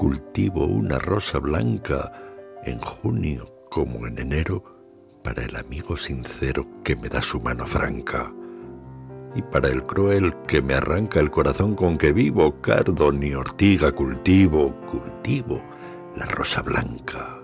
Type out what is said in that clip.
cultivo una rosa blanca en junio como en enero para el amigo sincero que me da su mano franca. Y para el cruel que me arranca el corazón con que vivo, cardo ni ortiga cultivo la rosa blanca.